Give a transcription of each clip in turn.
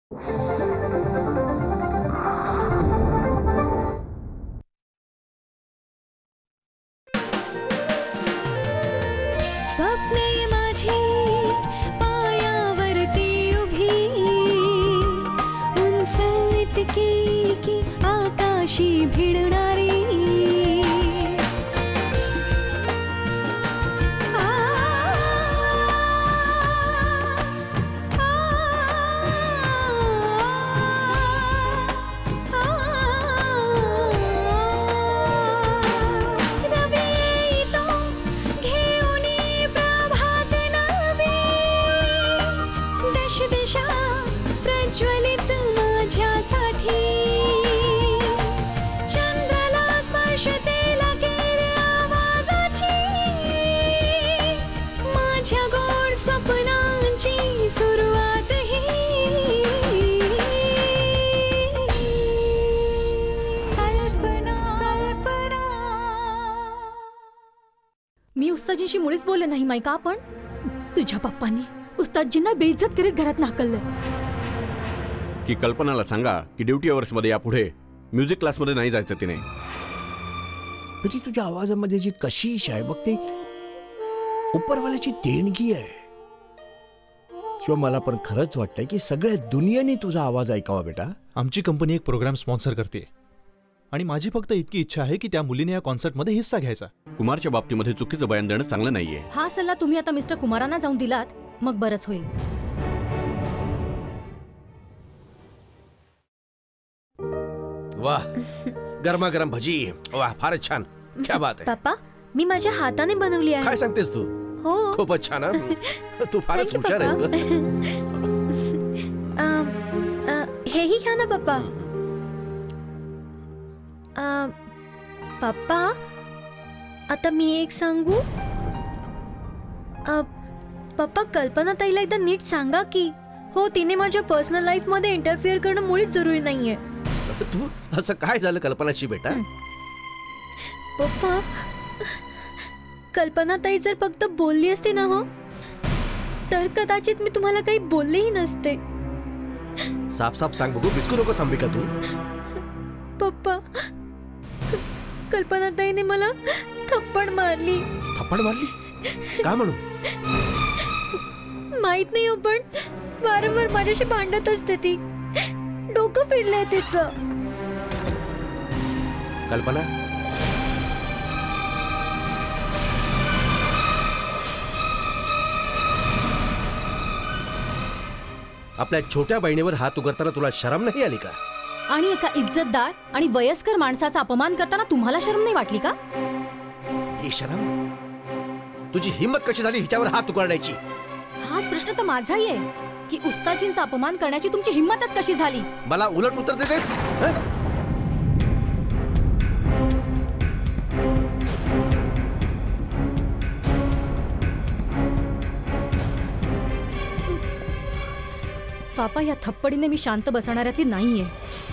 स्वप्ने माझी पायावरती उभी, उंच इतकी की आकाशी भिडणारी, प्रज्वलित माझ्यासाठी, चंद्राला स्पर्शते लगेर आवाजाची, माझ्या गोड स्वप्नांची सुरुवात ही कल्पना. मी उस्तादजींशी मुळीच बोलले नाही मायका. आपण तुझ्या पप्पांनी उस्तादजींना बेइज्जत करीत घरात हाकललं. की कल्पनाला सांगा की ड्युटी अवर्स मध्ये यापुढे म्युझिक क्लासमध्ये नाही जायचं तिने. ती तुझ्या आवाजामध्ये जी कशिश आहे बघ, ती उपरवाल्याची देणगी आहे. शिवाय मला पण खरंच वाटतंय की सगळ्या दुनियेने तुझा आवाज ऐकावा बेटा. आमची कंपनी एक प्रोग्राम स्पॉन्सर करते आणि माझी फक्त इतकी इच्छा आहे की त्या मुलीने या कॉन्सर्टमध्ये हिस्सा घ्यायचा. कुमारच्या बाबतीमध्ये चुकीचं बयान देणं चांगलं नाहीये. हा सल्ला तुम्ही आता मिस्टर कुमारांना जाऊन दिलात मग बरंच होईल. वाह, गरमागरम भजी. वाह, फारच छान. क्या बात आहे. पप्पा, मी माझ्या हाताने बनवली आहे. काय सांगतेस तू? हो, खूपच छान. तू फारच हुशार आहेस ग. हेही खा ना पप्पा. पप्पा, आता मी एक सांगू. पप्पा, कल्पना ताईला एकदा नीट सांगा की हो, तिने माझ्या पर्सनल लाईफ मध्ये इंटरफिअर करणं मुळीच जरुरी नाहीये. तू असं काय झालं कल्पनाची बेटा? पप्पा, कल्पना ताई जर फक्त बोलली असती ना हो, तर कदाचित मी तुम्हाला काही बोललेही नसते. साफ साफ सांग बघू, बिचकू नको अंबिका तू. पप्पा, कल्पना ताईने मला थप्पड मारली. थप्पड मारली? का म्हणून? माहित नाही हो, पण वारंवार माझ्याशी भांडत असते ती. डोकं फिरलंय तिचं. कल्पना, आपल्या छोट्या बहिणीवर हात उगारताना तुला शरम नाही आली का? आणि एका इज्जतदार आणि वयस्कर माणसाचा अपमान करताना तुम्हाला शरम नाही वाटली का? ही शरम? तुझी हिम्मत कशी झाली हिच्यावर हात उगारण्याची? हाच प्रश्न तर माझाही आहे की उस्तादजींचा अपमान करण्याची तुमची हिम्मतच कशी झाली? मला उलट उत्तर देतेस? पापा, या थप्पडीने मी शांत बसणाऱ्यातली नाहीये.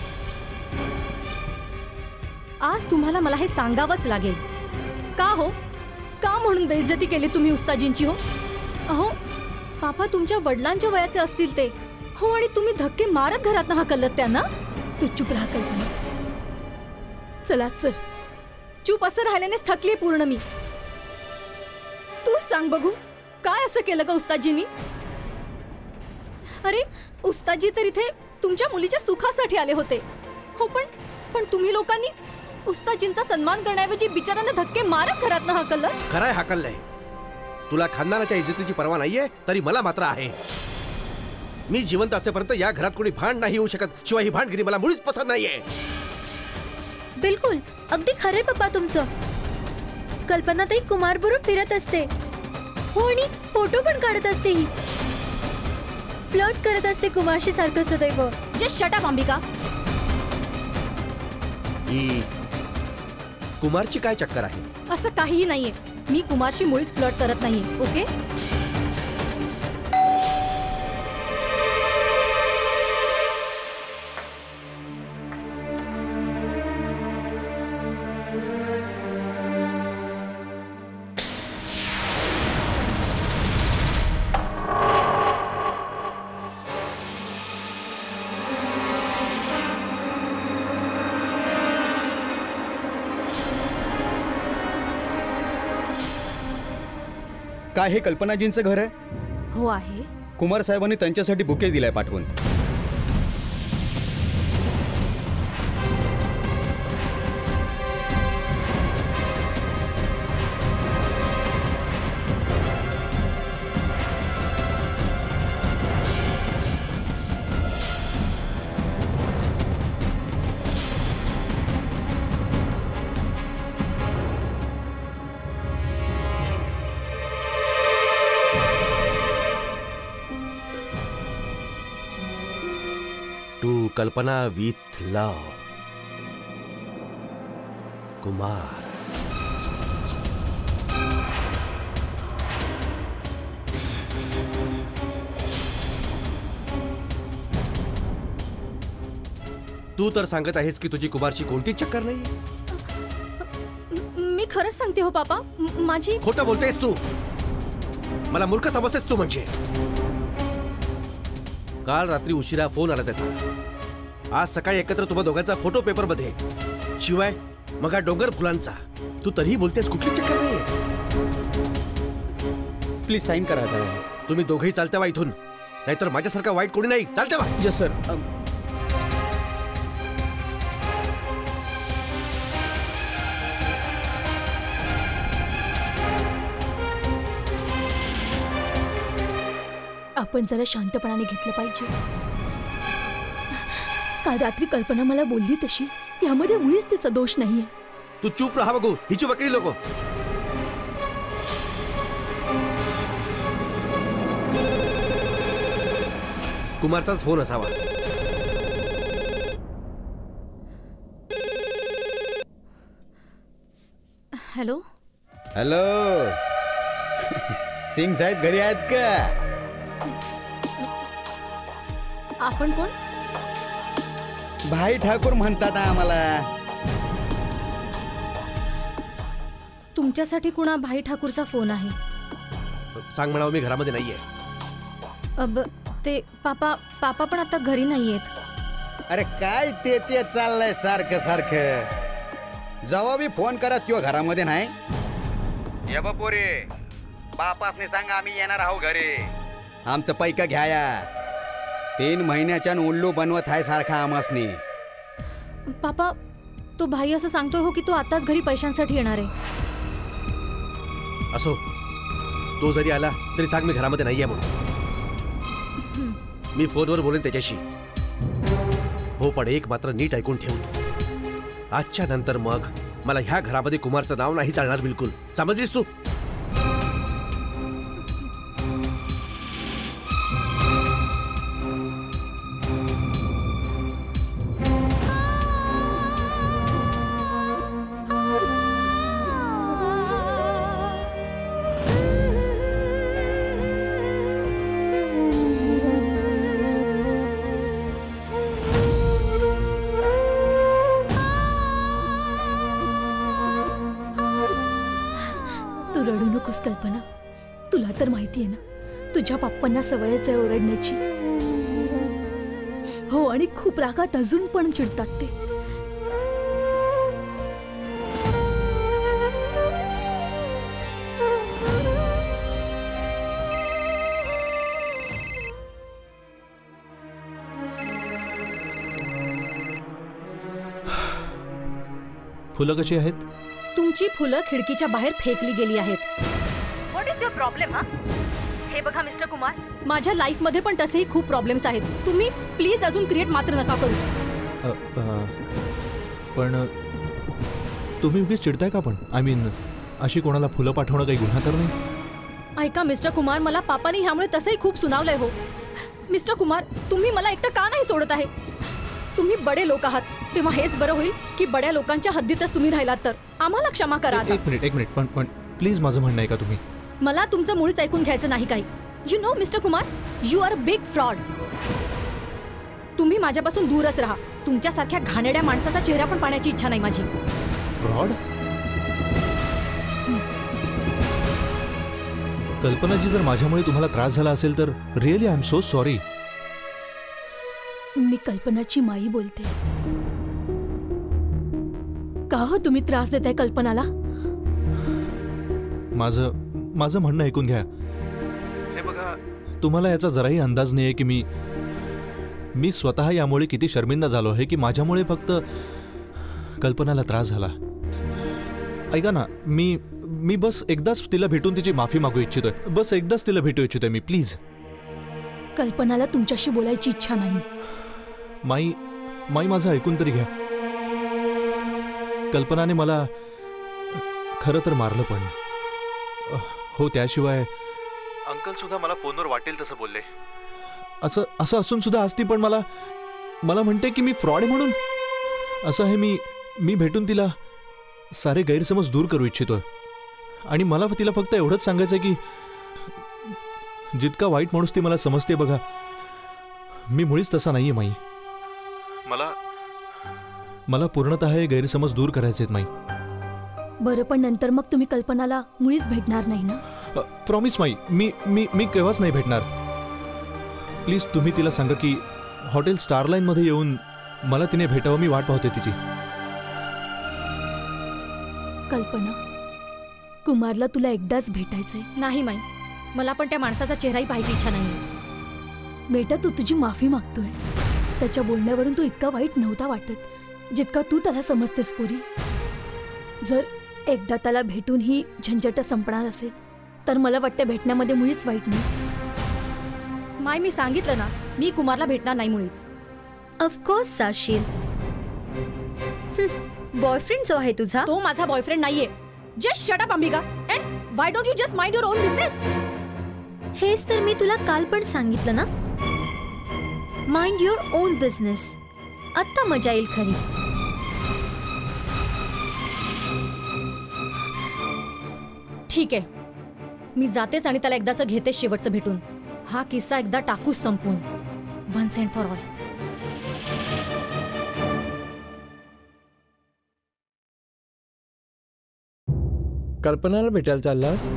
आज तुम्हाला मला हे सांगावंच लागेल. का हो? का म्हणून बेइज्जती केली तुम्ही उस्तादजींची हो? अहो पापा, तुमच्या वडिलांच्या वयाचे असतील ते हो, आणि तुम्ही धक्के मारत घरात हाकलत त्यांना. तू चुप राहा कल्पना. चला चल, चुप असं राहिल्यानेच थकली पूर्ण मी. तू सांग बघू, काय असं केलं का उस्तादजींनी? अरे उस्तादजी तर इथे तुमच्या मुलीच्या सुखासाठी आले होते हो, पण तुम्ही लोकांनी उस्तादजींचा सन्मान करण्याऐवजी बिचाऱ्यांना धक्के मारत घरात हाकललं. खराय हाकललंय. तुला खानदानाच्या इज्जतीची पर्वा नाहीये, तरी मला मात्र आहे. मी जिवंत असेपर्यंत या घरात कोणी भांड नाही येऊ शकत. शिवाय ही भांडगिरी मला मुळीच पसंत नाहीये. बिलकुल, अगदी खरे पप्पा तुमचं. कल्पना ताई कुमार बरोबर फिरत असते हो, आणि फोटो पण काढत असते. ही फ्लर्ट करत असते कुमारशी सारखं सदैव. जे शट अप अंबिका. ही कुमारची काय चक्कर आहे? असं काहीही नाहीये. मी कुमारशी मुळीच फ्लर्ट करत नाहीये. ओके, काय हे कल्पनाजींचं घर आहे? हो आहे. कुमार साहेबांनी त्यांच्यासाठी बुके दिलाय पाठवून. टू कल्पना विथ लव, कुमार. तू तर सांगत आहेस की तुझी कुमारची कोणतीच चक्कर नाही. मी खरंच सांगते हो पापा. माझी. खोटं बोलतेस तू. मला मूर्ख समजतेस तू. म्हणजे काल रात्री उशिरा फोन आला त्याचा. आज सकाळी एकत्र तुम्हा दोघांचा फोटो पेपर मध्ये. शिवाय मग हा डोंगर फुलांचा. तू तरीही बोलतेस कुठली चक्कर नाही. प्लीज साईन करा जरा. तुम्ही दोघेही चालते वा इथून, नाहीतर माझ्यासारखा वाईट कोणी नाही. चालते वा. Yes sir. आपण जरा शांतपणाने घेतलं पाहिजे. काल रात्री कल्पना मला बोलली तशी यामध्ये मुळीच तिचा दोष नाहीये. तू चूप राहा बघू. हिची वकील लोक. कुमारचाच फोन असावा. हॅलो. हॅलो. सिंग साहेब घरी आहेत का? आपण कोण? भाई ठाकूर म्हणतात आम्हाला. तुमच्यासाठी कुणा भाई ठाकूरचा फोन आहे? सांग म्हणावं मी घरामध्ये नाहीये. ते पापा पण आता घरी नाहीयेत. अरे काय ते चाललंय सारखं सारखं. जेव्हा बी फोन करा त्यो घरामध्ये नाही. ये बपोरे बापासने सांगा आम्ही येणार आहोत घरी. आमचं पैका घ्याया. 3 महिन्याच्या उल्लू बनवत आहे सारखा आमासनी. पापा तो भाई असं सांगतोय हो की तो आताच घरी पैशांसाठी येणार आहे. असो, तो जरी आला तरी सांग मी घरामध्ये नाहीये म्हणून. मी फोनवर बोलेन त्याच्याशी. हो पण एक मात्र नीट ऐकून ठेवतो. आजच्या नंतर मग मला ह्या घरामध्ये कुमारचं नाव नाही चालणार बिलकुल. समजलीस तू? रडू नकोस कल्पना. तुला तर माहिती आहे ना तुझ्या पप्पांना सवयच आहे ओरडण्याची. हो आणि खूप रागात अजून पण चिडतात ते. फुलं कशी आहेत? तुमची फुलं खिडकीच्या बाहेर फेकली गेली आहेत. What is your problem? हा हे बघा मिस्टर कुमार, माझ्या लाईफ मध्ये पण तसेही खूप प्रॉब्लेम्स आहेत. तुम्ही प्लीज अजून क्रिएट मात्र नका करू. पण तुम्ही उगीच चिडताय का? पण आय मीन अशी कोणाला फुलं पाठवणं काही गुन्हा तर नाही? ऐका मिस्टर कुमार, मला पापाने ह्यामुळे तसंही खूप सुनावलंय हो. मिस्टर कुमार, तुम्ही मला एकटं का नाही सोडत आहे? तुम्ही बडे लोक आहात, तेव्हा हेच बरं होईल की बड्या लोकांच्या हद्दीतच तुम्ही राहिलात तर. आम्हाला क्षमा करा. एक मिनिट पण प्लीज माझं म्हणणं आहे का तुम्ही? मला तुमचं मुळीच ऐकून घ्यायचं नाही काही. You know mister Kumar, you are a big fraud. तुम्ही माझ्यापासून दूरच राहा. तुमच्यासारख्या घाणेड्या माणसाचा चेहरा पण पाहण्याची इच्छा नाही माझी. फ्रॉड? कल्पनाजी, जर माझ्यामुळे तुम्हाला त्रास झाला असेल तर really I am so sorry. मी कल्पनाची माई बोलते. का हो तुम्ही त्रास देताय कल्पनाला? माझं म्हणणं ऐकून घ्या. हे बघा, तुम्हाला याचा जराही अंदाज नाही आहे की मी स्वतः यामुळे किती शर्मिंदा झालो आहे की माझ्यामुळे फक्त कल्पनाला त्रास झाला. ऐका ना, मी बस एकदाच तिला भेटून तिची माफी मागू इच्छितोय. बस एकदाच तिला भेटू इच्छितोय मी, प्लीज. कल्पनाला तुमच्याशी बोलायची इच्छा नाही. माई माझं ऐकून तरी घ्या. कल्पनाने मला खरं तर मारलं पण. हो, त्याशिवाय अंकल सुद्धा मला फोनवर वाटेल तसं बोलले. असं असून सुद्धा आज ती पण मला म्हणते की मी फ्रॉड आहे म्हणून. असं आहे, मी भेटून तिला सारे गैरसमज दूर करू इच्छितोय. आणि मला तिला फक्त एवढंच सांगायचं आहे की जितका वाईट माणूस ती मला समजते बघा, मी मुळीच तसा नाहीये माई. मला पूर्णतः हे गैरसमज दूर करायचे आहेत माई. बरं, पण नंतर मग तुम्ही कल्पनाला मुळीच भेटणार नाही ना? प्रॉमिस माई, मी केव्हाच नाही भेटणार. प्लीज तुम्ही तिला सांगा की हॉटेल स्टारलाईन मध्ये येऊन मला तिने भेटावं. मी वाट पाहते तिची. कल्पना, कुमारला तुला एकदाच भेटायचंय. नाही माई, मला पण त्या माणसाचा चेहराही पाहायची इच्छा नाही. बेटा, तू तुझी माफी मागतोय. त्याच्या बोलण्यावरून तू इतका वाईट नव्हता वाटत जितका तू त्याला समजतेस पोरी. जर एकदा त्याला भेटून ही झंझट संपणार असेल तर मला वाटतं भेटण्यामध्ये मुळीच वाईट नाही. माय, मी सांगितलं ना, मी कुमारला भेटणार नाही मुळीच. ऑफकोर्स जाशील. बॉयफ्रेंड जो आहे तुझा, तो माझा बॉयफ्रेंड नाहीये. Just shut up Ambika, and why don't you just mind your own business. हेच तर मी तुला काल पण सांगितलं ना, माइंड युअर ओन बिझनेस. आत्ता मजा येईल खरी. ठीक आहे, मी जातेच आणि त्याला एकदाच घेते शेवटचं भेटून. हा किस्सा एकदा टाकूच संपवून, वन्स अँड फॉर ऑल. कल्पनाला भेटायला चाललास?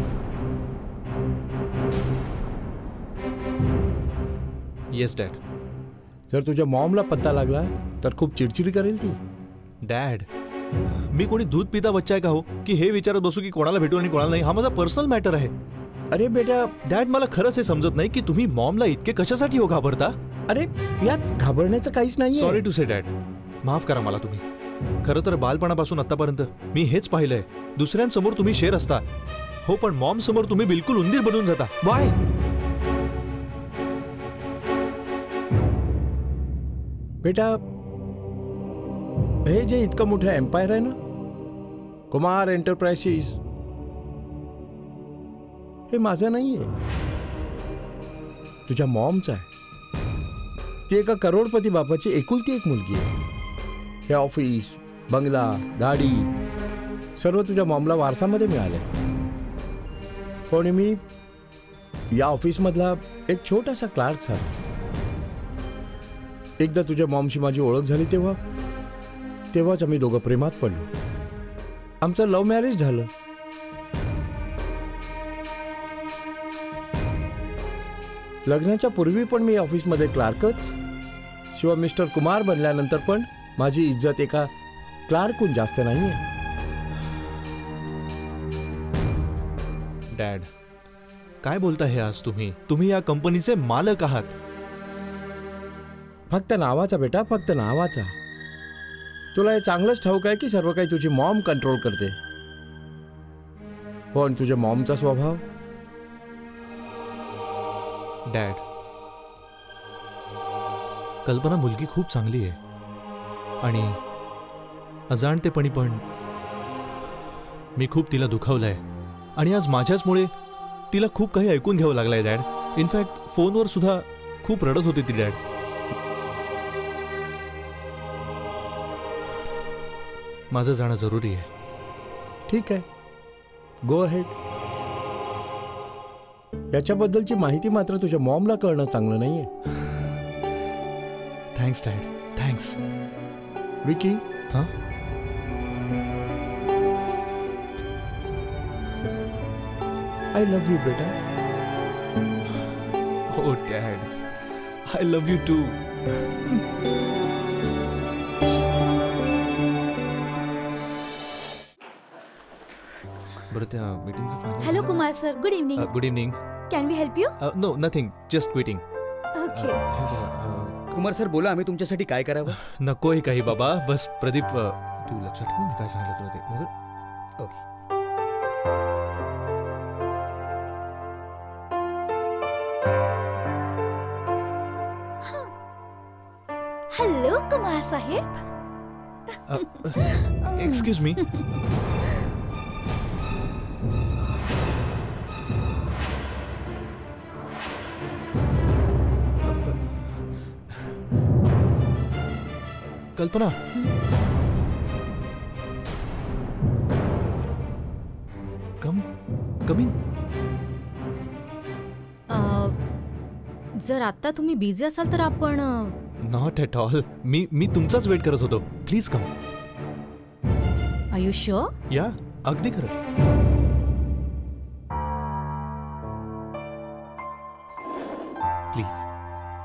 Yes dad. जर तुझ्या मॉमला पत्ता लागला तर खूप चिडचिड करेल ती. डॅड, मी कोणी दूध पिता बच्चा आहे का हो की हे विचारत बसू की कोणाला भेटू आणि कोणाला नाही? हा माझा पर्सनल मॅटर आहे. अरे बेटा, डॅड, मला खरंच हे समजत नाही की तुम्ही मॉमला इतके कशासाठी हो घाबरता. अरे यात घाबरण्याचं काहीच नाही. सॉरी टू से डॅड, माफ करा मला तुम्ही. खरं तर बालपणापासून आतापर्यंत मी हेच पाहिलंय. दुसऱ्यांसमोर तुम्ही शेर असता, हो, पण मॉम समोर तुम्ही बिलकुल उंदीर बनून जाता. वाय? बेटा, हे जे इतकं मोठं एम्पायर आहे ना, कुमार एंटरप्राइजेस, हे माझं नाहीये, तुझ्या मॉमचं आहे. ती एका करोडपती बापाची एकुलती एक मुलगी आहे. हे ऑफिस, बंगला, गाडी सर्व तुझ्या मॉमला वारसामध्ये मिळाले. पण मी या ऑफिसमधला एक छोटासा क्लार्क झाला. एकदा तुझ्या मॉमशी माझी ओळख झाली तेव्हाच आम्ही दोघं प्रेमात पडलो. आमचं लव्ह मॅरेज झालं. लग्नाच्या पूर्वी पण मी ऑफिसमध्ये क्लार्कच. शिवाय मिस्टर कुमार बनल्यानंतर पण माझी इज्जत एका क्लार्कहून जास्त नाहीये. डॅड, काय बोलता हे आज तुम्ही? तुम्ही या कंपनीचे मालक आहात. फक्त नावाचा बेटा, फक्त नावाचा. तुला हे चांगलंच ठाऊक आहे की सर्व काही तुझी मॉम कंट्रोल करते. पण तुझ्या मॉमचा स्वभाव. डॅड, कल्पना मुलगी खूप चांगली आहे आणि अजाणतेपणी पण मी खूप तिला दुखावलंय आणि आज माझ्याचमुळे तिला खूप काही ऐकून घ्यावं लागलंय डॅड. इनफॅक्ट फोनवर सुद्धा खूप रडत होती ती डॅड. माझं जाणं जरुरी आहे. ठीक आहे, गो अहेड. याच्याबद्दलची माहिती मात्र तुझ्या मॉमला कळणं चांगलं नाहीये. Thanks dad, thanks. विकी, हां, आय लव्ह यू बेटा. हो dad, I love you too. बरं, त्या मीटिंगचं final. Hello Kumar sir, good evening. Good evening. Can we help you? No, nothing, just quitting. Okay. Kumar sir बोला, आम्ही तुमच्यासाठी काय करावं? नकोय काही बाबा, बस प्रदीप तू लक्षात ठेव मी काय सांगितलं तुला ते. मगर ओके. हॅलो कुमार साहेब. Excuse me. Kalpana, come in. जर आता तुम्ही बिझी असाल तर आपण नॉट ॲट ऑल. मी तुमचाच वेट करत होतो. Please come. Are you sure? Yeah, अगदी खरं. प्लीज.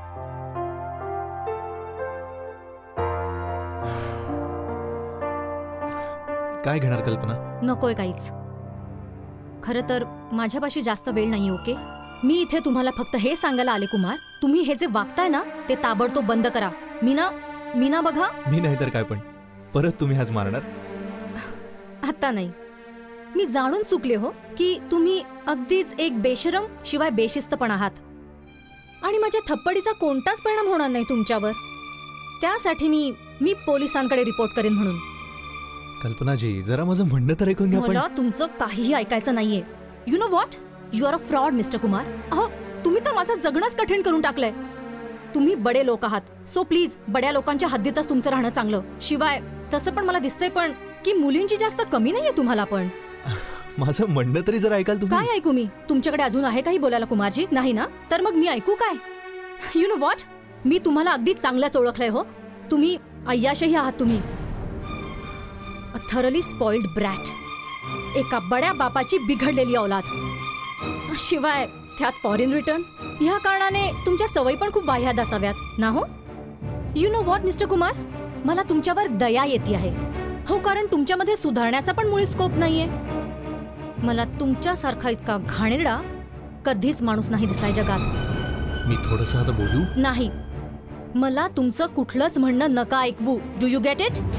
काय घेणार कल्पना? नकोय काहीच. खरं तर माझ्यापाशी जास्त वेळ नाही. ओके, मी इथे तुम्हाला फक्त हे सांगायला आले कुमार, तुम्ही हे जे वागताय ना ते ताबडतोब बंद करा. मीना बघा. मी नाही तर काय, पण परत तुम्ही आज मारणार? आता नाही. मी जाणून चुकले हो की तुम्ही अगदीच एक बेशरम शिवाय बेशिस्त पण आहात. आणि माझ्या थप्पडीचा कोणताच परिणाम होणार नाही तुमच्यावर. त्यासाठी मी पोलिसांकडे रिपोर्ट करेन म्हणून. कल्पनाजी, जरा माझं म्हणणं तर ऐकून घ्या. मला तुमचं काहीही ऐकायचं नाहीये. You know what, you are a fraud mister Kumar. अहो, तुम्ही तर माझं जगणंच कठीण करून टाकलंय. तुम्ही बडे लोक आहात, सो प्लीज बड्या लोकांच्या हद्दीतच तुमचं राहणं चांगलं. शिवाय तसं पण मला दिसतंय पण की मुलींची जास्त कमी नाहीये तुम्हाला. पण माझं म्हणणं तरी जरा ऐकाल तुम्ही? काय ऐकू मी? तुमच्याकडे अजून आहे काही बोलायला कुमारजी? नाही ना? तर मग मी ऐकू काय? यू नो व्हॉट, मी तुम्हाला अगदी चांगलंच ओळखलंय हो. तुम्ही अय्याशही आहात. तुम्ही अ थरली स्पॉइल्ड ब्रॅट, एका बड्या बापाची बिघडलेली औलाद. शिवाय त्यात फॉरेन रिटर्न. ह्या कारणाने तुमच्या सवयी पण खूप वाह्यात असाव्यात ना हो? You know what mister Kumar, मला तुमच्यावर दया येते आहे हो, कारण तुमच्यामध्ये सुधारण्याचा पण मुळी स्कोप नाहीये. मला तुमच्यासारखा इतका घाणेरडा कधीच माणूस नाही दिसलाय जगात. मी थोडंसं आता बोलू? नाही, मला तुमचं कुठलंच म्हणणं नका ऐकवू. Do you get it?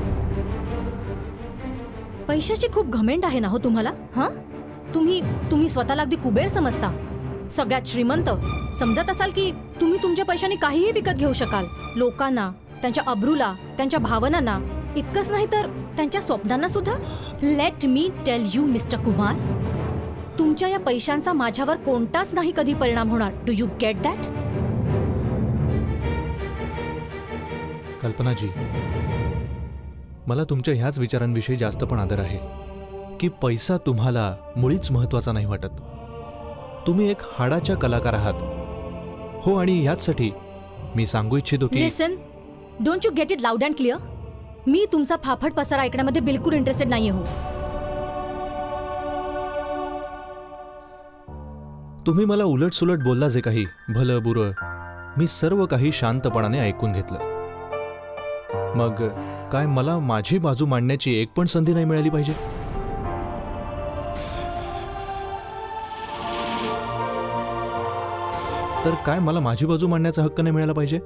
पैशाची खूप घमेंड आहे ना हो तुम्हाला. हा, तुम्ही स्वतःला अगदी कुबेर समजता, सगळ्यात श्रीमंत समजत असाल की तुम्ही तुमच्या पैशाने काहीही विकत घेऊ शकाल. लोकांना, त्यांच्या अब्रूला, त्यांच्या भावनांना, इतकंच नाही तर त्यांच्या स्वप्नांना सुद्धा. Let me tell you mister Kumar, तुमच्या या पैशांचा माझ्यावर कोणताच नाही कधी परिणाम होणार. Do you get that? कल्पनाजी, मला तुमच्या ह्याच विचारांविषयी जास्त पण आदर आहे की पैसा तुम्हाला मुळीच महत्वाचा नाही वाटत. तुम्ही एक हाडाच्या कलाकार आहात हो, आणि याचसाठी मी सांगू इच्छितो की listen, don't you get it loud and clear? मी तुमचा फाफट पसारा ऐकण्यामध्ये बिलकुल इंटरेस्टेड नाहीये हो. तुम्ही मला उलट सुलट बोलला जे काही, भलं बुरं, मी सर्व काही शांतपणाने ऐकून घेतलं. मग काय मला माझी बाजू मांडण्याची एक पण संधी नाही मिळाली पाहिजे? तर काय मला माझी बाजू मांडण्याचा हक्क नाही मिळाला पाहिजे?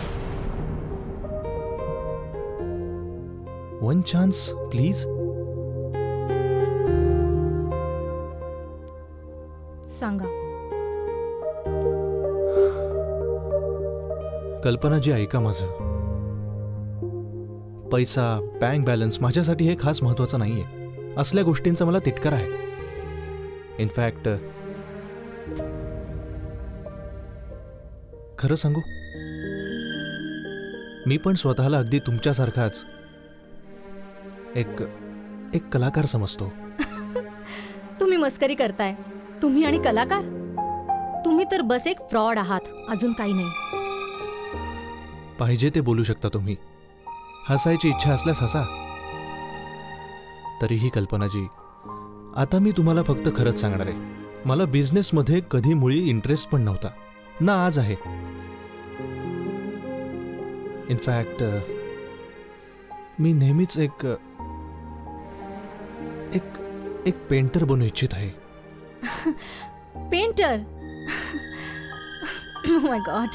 One chance please. सांगा. कल्पनाजी, ऐका माझं. पैसा, बँक बॅलन्स माझ्यासाठी हे खास महत्वाचं नाहीये. असल्या गोष्टींचा मला तिटकार आहे. इनफॅक्ट खरं सांगू, मी पण स्वतःला अगदी तुमच्यासारखाच एक कलाकार समजतो. तुम्ही मस्करी करताय. तुम्ही आणि कलाकार? तुम्ही तर बस एक फ्रॉड आहात, अजून काही नाही. पाहिजे ते बोलू शकता तुम्ही. हसायची इच्छा असल्यास हसा. तरीही कल्पनाजी, आता मी तुम्हाला फक्त खरंच सांगणार आहे. मला बिझनेसमध्ये कधी मुळी इंटरेस्ट पण नव्हता, ना आज आहे. इनफॅक्ट मी नेहमीच एक एक पेंटर बनू इच्छित आहे. पेंटर? Oh my god.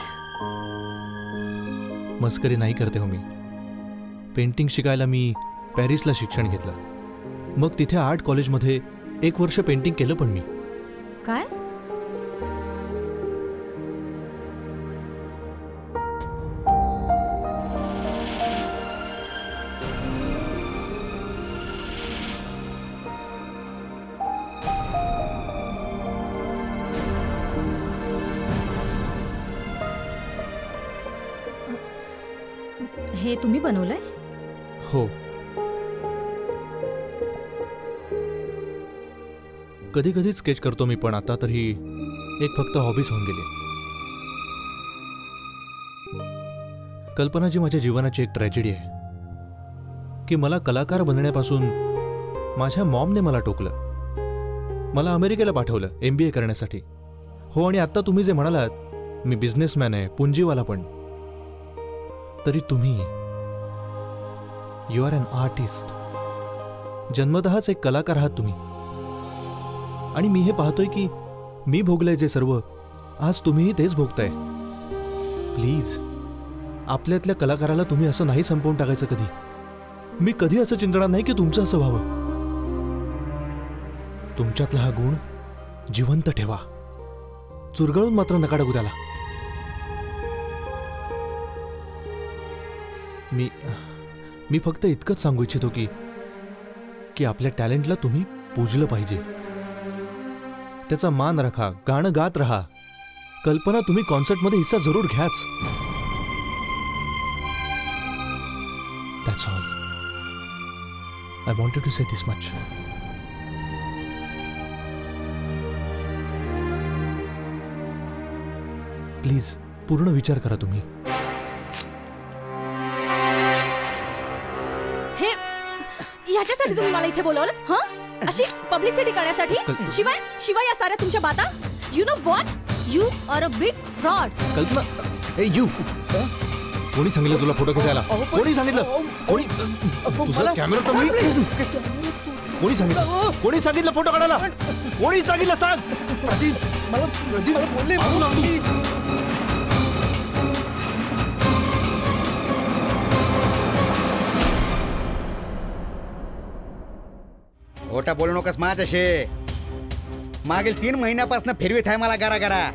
मस्करी नाही करते हो मी. पेंटिंग शिकायला मी पॅरिसला शिक्षण घेतलं. मग तिथे आर्ट कॉलेजमध्ये 1 वर्ष पेंटिंग केलं पण मी. काय? हे तुम्ही बनवलंय? हो. कधी कधी स्केच करतो मी, पण आता तरी एक फक्त हॉबीज होऊन गेली. कल्पना जी माझ्या जीवनाची एक ट्रॅजेडी आहे की मला कलाकार बनण्यापासून माझ्या मॉमने मला टोकलं. मला अमेरिकेला पाठवलं MBA करण्यासाठी. हो, आणि आता तुम्ही जे म्हणालात मी बिझनेसमॅन आहे, पुंजीवाला पण, तरी तुम्ही यू आर अन आर्टिस्ट. जन्मतःच एक कलाकार आहात तुम्ही. आणि मी हे पाहतोय की मी भोगलंय जे सर्व, आज तुम्हीही तेच भोगताय. प्लीज, आपल्यातल्या कलाकाराला तुम्ही असं नाही संपवून टाकायचं कधी. मी कधी असं चिंतणार नाही की तुमचं असं व्हावं. तुमच्यातला हा गुण जिवंत ठेवा, चुरगळून मात्र नका टाकू त्याला. मी फक्त इतकंच सांगू इच्छितो की आपल्या टॅलेंटला तुम्ही पूजलं पाहिजे, त्याचा मान राखा, गाणं गात राहा. कल्पना, तुम्ही कॉन्सर्टमध्ये हिस्सा जरूर घ्याच. That's all. I wanted to say this much. Please पूर्ण विचार करा तुम्ही. हे ह्याच्यासाठी तुम्ही मला इथे बोलवलं? हा, अशी पब्लिसिटी करण्यासाठी? शिवाय या साऱ्या तुमच्या बाता. You know what, you are a big fraud. Kalpana, hey you, कोणी सांगितलं तुला फोटो खेचायला? कोणी सांगितलं? तुझा कॅमेरा तर मी. कोणी सांगितलं फोटो काढायला? कोणी सांगितलं सांग? प्रदीप बोलले. खोटा बोलू नकोस माझ्याशी. मागील 3 महिन्यापासून फिरवीत आहे मला घरा.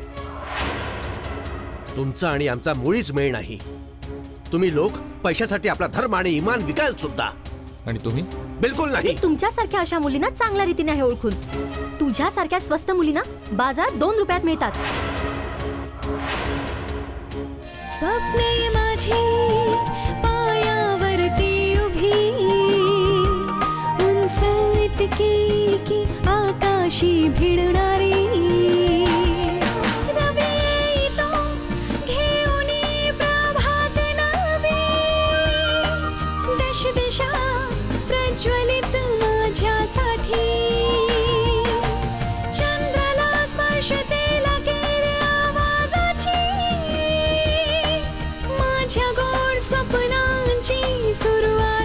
तुमचा आणि आमचा मुळीच मेळ नाही. तुम्ही लोक पैशासाठी आपला धर्म आणि इमान विकाल सुद्धा. आणि तुम्ही? बिलकुल नाही. तुमच्यासारख्या अशा मुलींना चांगल्या रीतीने आहे ओळखून. तुझ्यासारख्या स्वस्त मुलींना बाजारात 2 रुपयात मिळतात. स्वप्ने माझी पायावरती उभी, उंच इतकी की आकाशी भिडणारी. दिशा प्रज्वलित माझ्यासाठी, चंद्राला स्पर्श देला केर आवाजाची, माझ्या गोड स्वप्नांची सुरुवात.